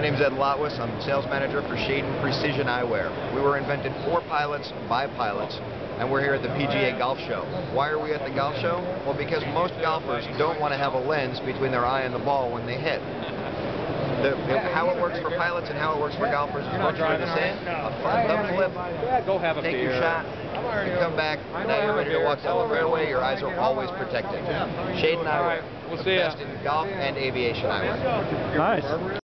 name's Ed Lotwis. I'm sales manager for Scheyden Eyewear. We were invented for pilots by pilots, and we're here at the PGA Golf Show. Why are we at the golf show? Well, because most golfers don't want to have a lens between their eye and the ball when they hit. How it works for pilots and how it works for golfers is virtually the same. A front thumb flip, Go have a take beer. your shot, you come back, now you're ready to walk down the fairway, your eyes are always protected. Scheyden Eyewear, We'll the see ya. best in golf and aviation eyewear. Nice.